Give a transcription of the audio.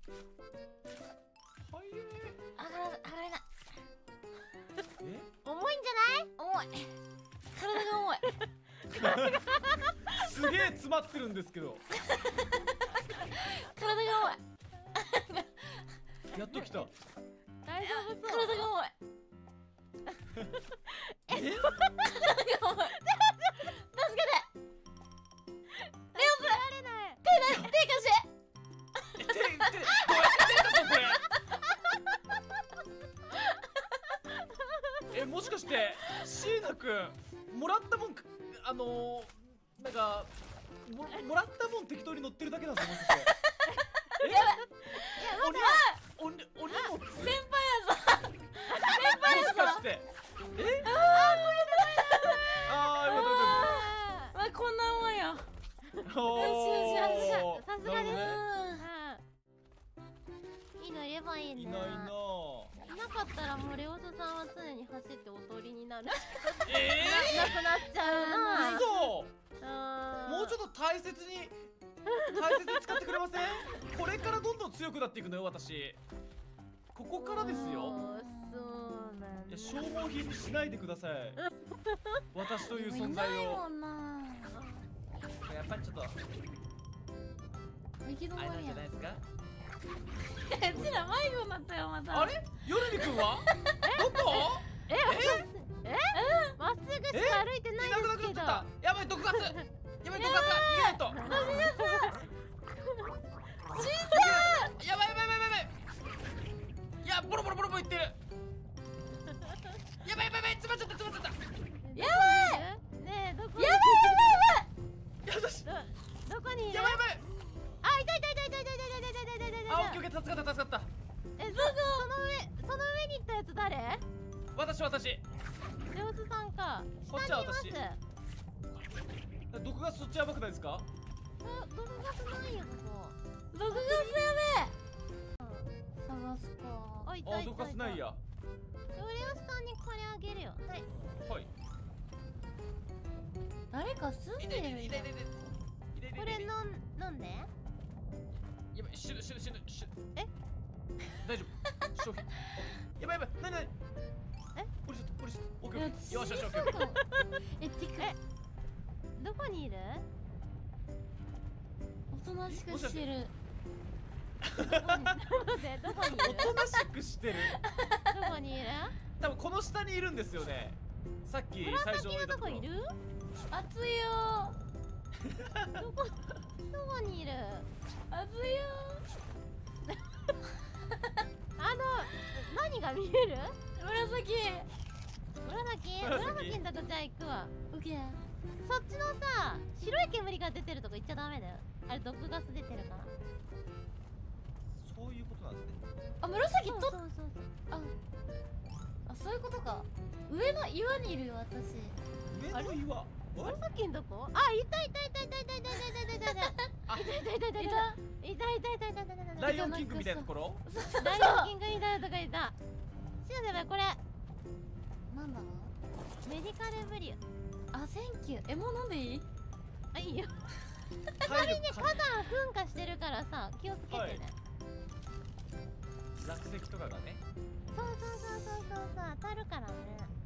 はい。 上がれない。 え？ 重いんじゃない？ 重い。体が重い。 すげえ詰まってるんですけど。 体が重い。 やっと来た。 大丈夫そう。 体が重い。 え？ 体が重い。助けて。レオプられない。 手貸して。 どうやって手出すのこれ？もしかして椎名くんもらったもんなんかもらったもん適当に乗ってるだけなんですよ、もしかして。お荷物？ 先輩やぞ。先輩もしやぞ。 かして。え？ ああー、よかったよかっあ、こんなもんや。 た。おー、 さすがです。 なるいいのいればいいね。 ほどね。いないなぁ。 いなかったらもうレオスさんは常に走っておとりになる。なくなっちゃうな。 嘘。もうちょっと大切に使ってくれません？これからどんどん強くなっていくのよ、私。ここからですよ。 そうなんだ。 いや、消耗品にしないでください。私という存い在を。 ないもんな。 やっぱりちょっと行き止あれなんまりやん。 じゃないですか？ うちら迷子になったよ、また。 あれ？ヨルミくんは？どこ？ まっすぐしか歩いてないいなくなですけど。 っちゃった。やばい、毒ガス。やばい、毒ガス。逃げないと。やばい。いや、ボロボロいってる。やばい、詰まっちゃった。 やばい。 ねえ、どこ？ やだし。 どこにいる？ やばい。 あ、いた。 あ、オッケー、助かった。 その上に行ったやつ誰？ 私。 レオスさんか。 こっちは私。 下にいます。 毒ガスそっちやばくないですか？ どこがすないよ、ここ。 毒ガスやべえ。探すか。 あ、いた。 毒ガスないや。 レオスさんにこれあげるよ。はい。 誰か住んでるよ。 これ飲んで。 やばい、死ぬ。 え？ 大丈夫。商品。やばい。なに？ え？ 降りちゃった。オッケいやー。よし。 死にそうかも。てか、 どこにいる？ おとなしくしてる。 どこにいる？ おとなしくしてる。 どこにいる？ 多分この下にいるんですよね。さっき最初紫のとこいる？ 熱いよ。 どこにいる？ 熱いよ。 何が見える？ 紫紫のとこじゃあ行くわ。 オッケー。 そっちのさ、白い煙が出てるとこ行っちゃダメだよ。あれ毒ガス出てるから。 そういうことなんですね。 あ、紫と。 そう。 あ、そういうことか。上の岩にいるよ、私。 上の岩。 紫のとこ？あ、いた。 ライオンキングみたいなところ？ ライオンキングみたいなとこいた。しのせばこれなんだ。 メディカルブリュー。 あ、センキュー。もう飲んでいい？ あ、いいよ。隣に火山噴火してるからさ、気をつけてね。 落石とかがね。 そう、当たるからね。